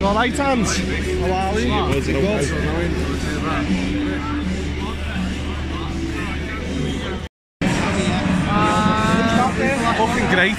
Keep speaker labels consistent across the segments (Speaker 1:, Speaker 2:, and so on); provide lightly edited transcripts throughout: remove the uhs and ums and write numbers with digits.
Speaker 1: Alright, hands. How are we? Good. Fucking great.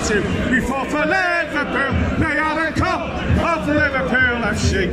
Speaker 1: 2. We fought for Liverpool, they had a cup of Liverpool FC.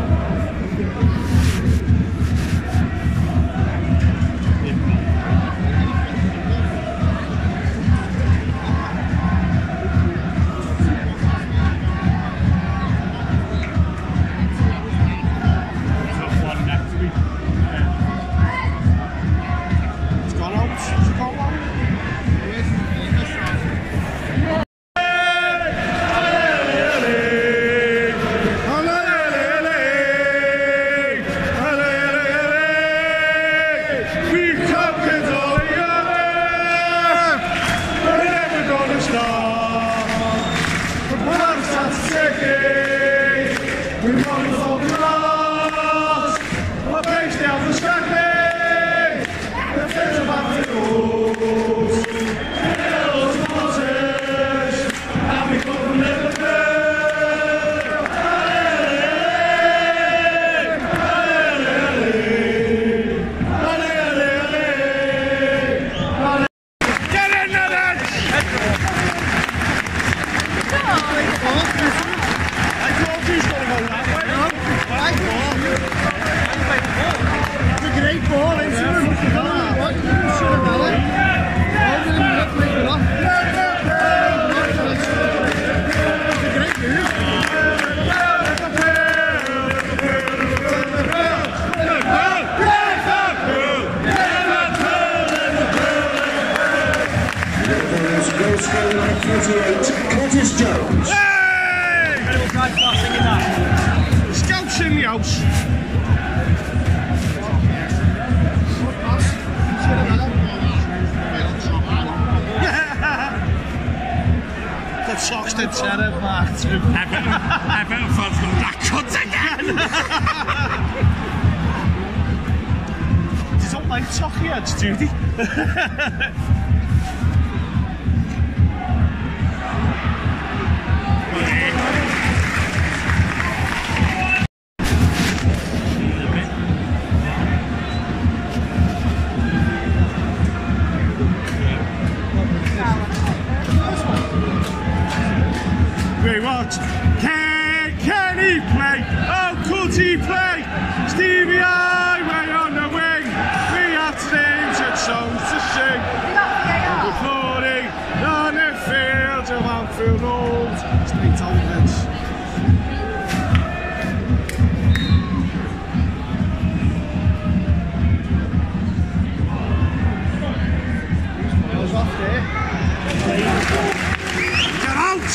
Speaker 1: Scouts in the house. That socks did terror, Mark. Everton fans from that cunt again. They don't like talking heads, do they? Can he play? Oh, could he play? Stevie Highway on the wing. We have names and songs to sing. Recording on the fields of Anfield Road. Straight Olympics. Get out!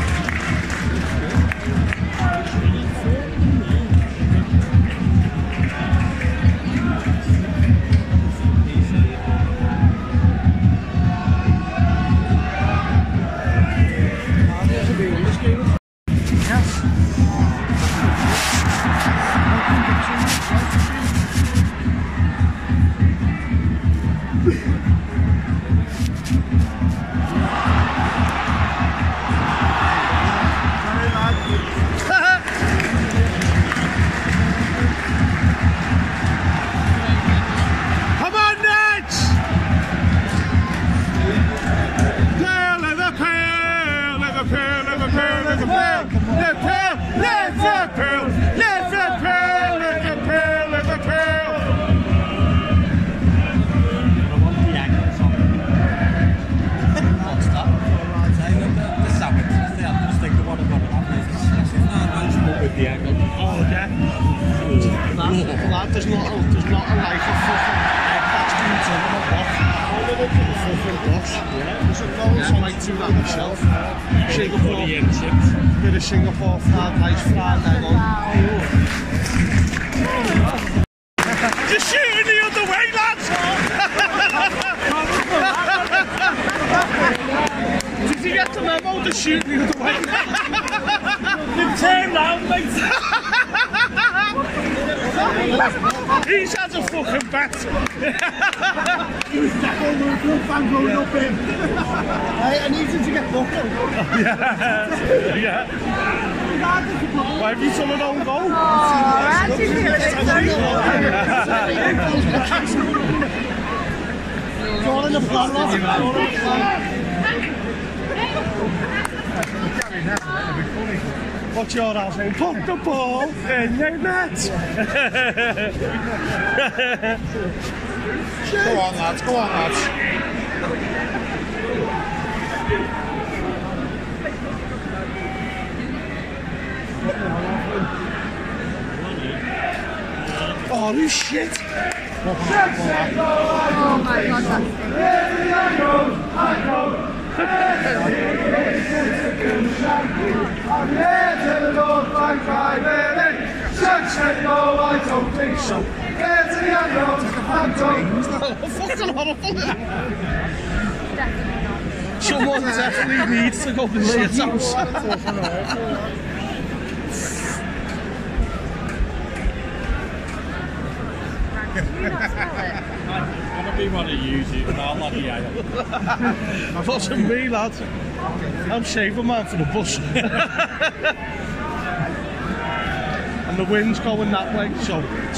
Speaker 1: There's not a life of fucking that's doing to them or what. All of it for the fucking boss. There's a goal so like to that myself. Singapore, bit of Singapore fried rice, fried egg on. Just shooting the other way, lads! Did you get the memo? Just shooting the other way. Turn round, mate. He's had a fucking bet. He was definitely a good fan growing up in. I need him to get buckled. Yeah. Why have you done an own goal? It's all in the plan, lads. What's your house name? Put the ball in the net.
Speaker 2: Go on, lads. Go on, lads.
Speaker 1: Oh, shit.
Speaker 3: Oh my god,
Speaker 1: I'm here to the North Bank, no, I don't think so. Here to the unknown, fucking horrible. Someone definitely needs to go to the shit house.
Speaker 2: I'm gonna be one to use it, but I'll let you out.
Speaker 1: That wasn't me, lad. I'm shaving man for the bus. And the wind's going that way, so.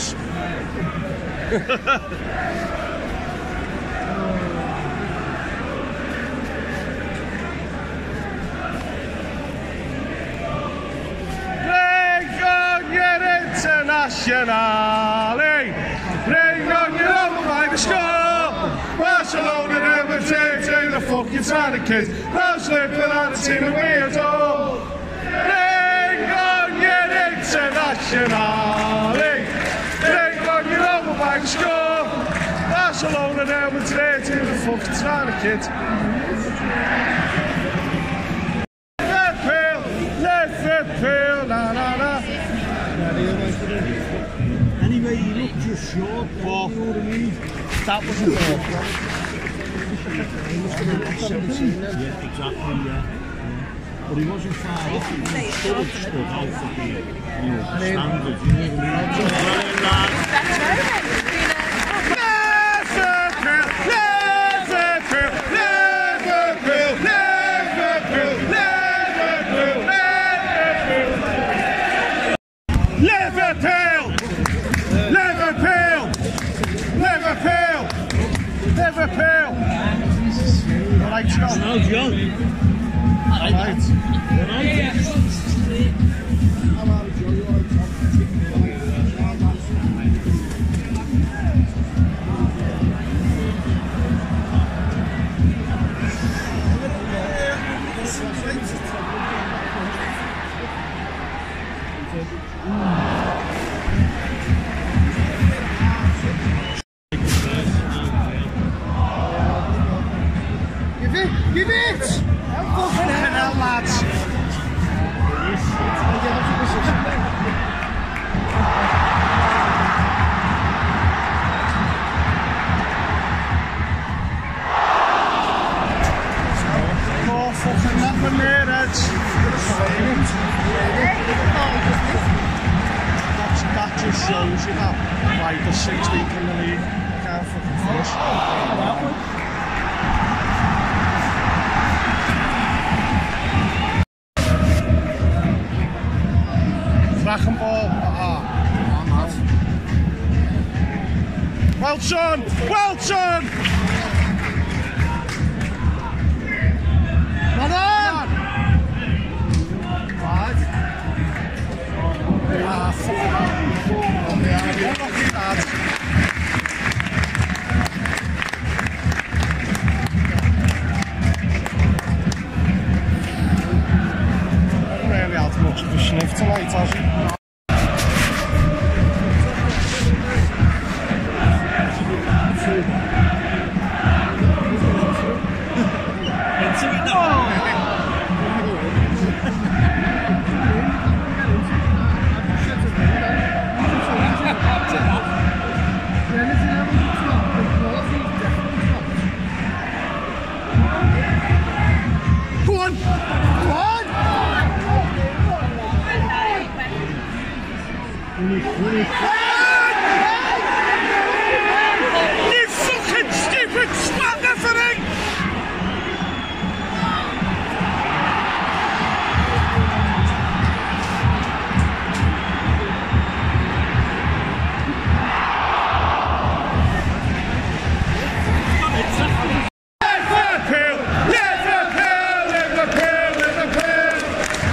Speaker 1: Bring on your internationale! Bring on your over by the score! Barcelona never takes in the fucking Santa kids. No slipping on the team that we adore. Bring on your internationale! Bring on your over by the score! Barcelona never takes in the fucking Santa kids. Liverpool, la la la.
Speaker 4: Anyway, he looked just short, but
Speaker 1: That wasn't bad.
Speaker 4: he must have been like 17. Yeah, exactly, yeah. But he wasn't far off, he was stood out for the standards, you know what I mean?
Speaker 1: Liverpool! All right, John.
Speaker 4: No, John.
Speaker 1: All right. Give it! Fucking hell, lads! Oh, fucking nothing there, Eds. That just shows you that why the 16th in the league can't fucking finish. Back and ball. Well done! Well done! Well done! Right. Ah, fuck it. Lucky lads. Hasn't really had much of a sniff tonight, has he? Go on! Go on! You fucking stupid swat referee! Liverpool! Liverpool! Liverpool! Liverpool!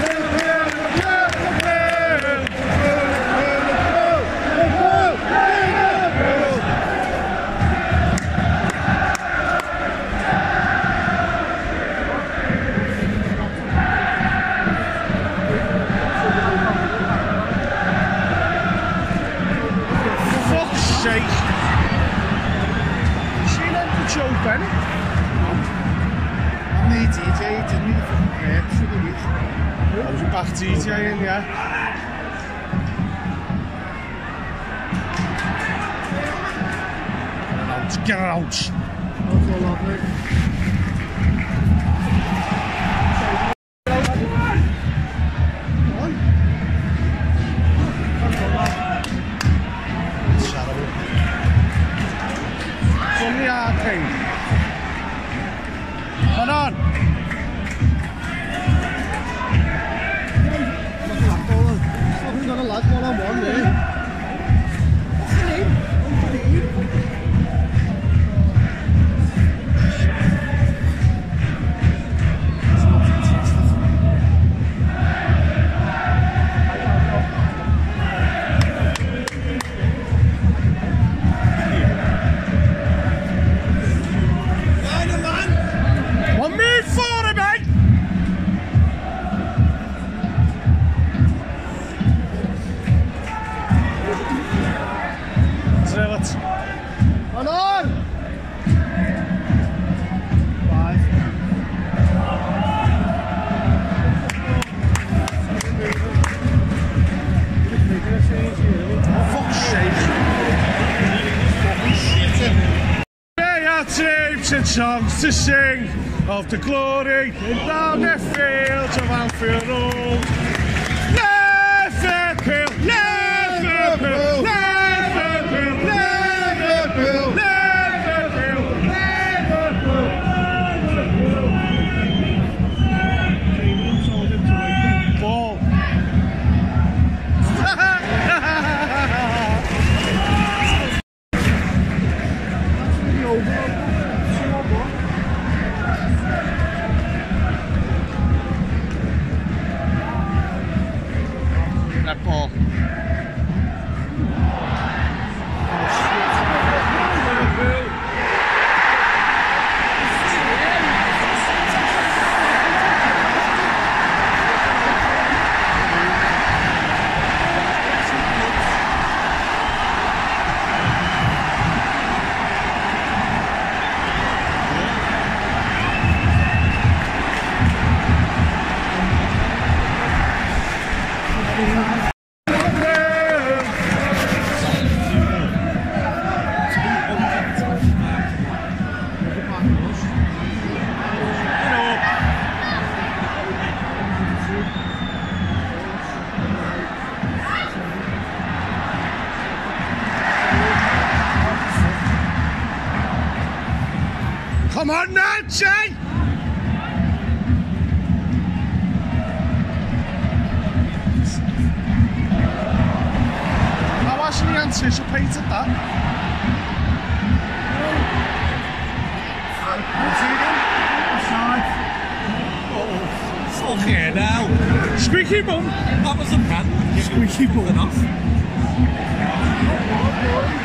Speaker 1: show, Ben.
Speaker 4: I'm the DJ, didn't need the fucking perks for the week.
Speaker 1: I was back DJing, yeah. Get out.
Speaker 4: That's all lovely.
Speaker 1: From the arcade. Come on.
Speaker 4: Fucking got a lad one-on-one there. What's the name?
Speaker 1: Come on!
Speaker 4: 5.
Speaker 1: Fuck's sake. They are teams and songs to sing of the glory down the fields of Anfield Road. Liverpool, Liverpool, Liverpool, Liverpool, Liverpool, Liverpool. Ball. That ball. Come on now, Jay! How actually anticipated that?
Speaker 2: It's okay now.
Speaker 1: Squeaky bum!
Speaker 2: That was a pen.
Speaker 1: Squeaky bum.
Speaker 2: Enough.